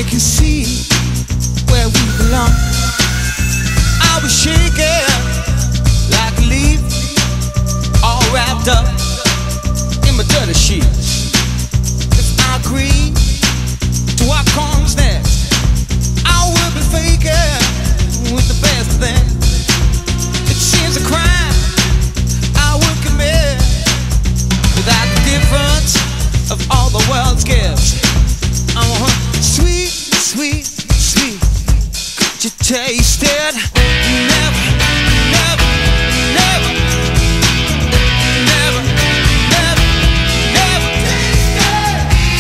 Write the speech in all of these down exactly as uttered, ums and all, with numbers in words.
can see where we belong. I was shaking like a leaf, all wrapped up in my dirty sheets. If I agree to what comes next, I will be faking with the best of them. It seems a crime I would commit without the difference of all the world's gifts. I'm a sweet, sweet, sweet. Could you taste it? Never, never, never, never, never, never taste it.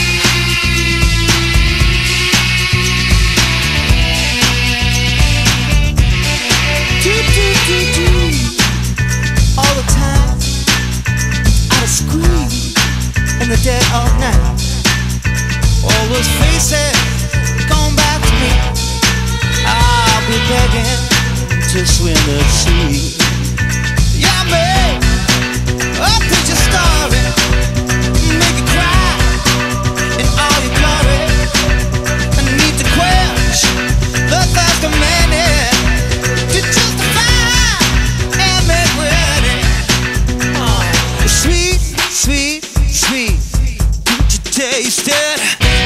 Do, do, do, do. All the time, out of squeeze in the dead of night. All those faces going back to me. I'll be begging to swim the sea. Yeah, babe, I'll put your story, make you cry in all your glory. I need to quench the thirst of many to justify and make ready. Oh, sweet, sweet, sweet. Could you taste it?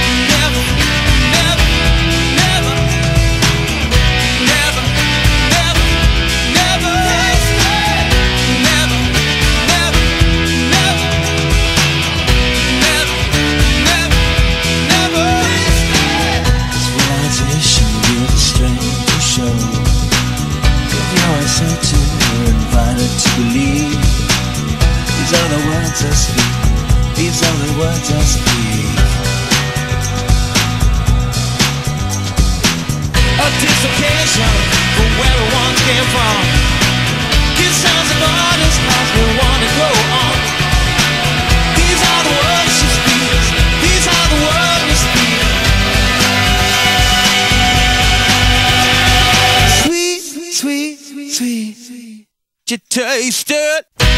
To believe these are the words I speak, these are the words I speak. A dislocation from where we once came from. Give sounds of artists cause we want to go on. These are the words she speaks, these are the words we speak. Sweet, sweet, sweet, sweet. You taste it.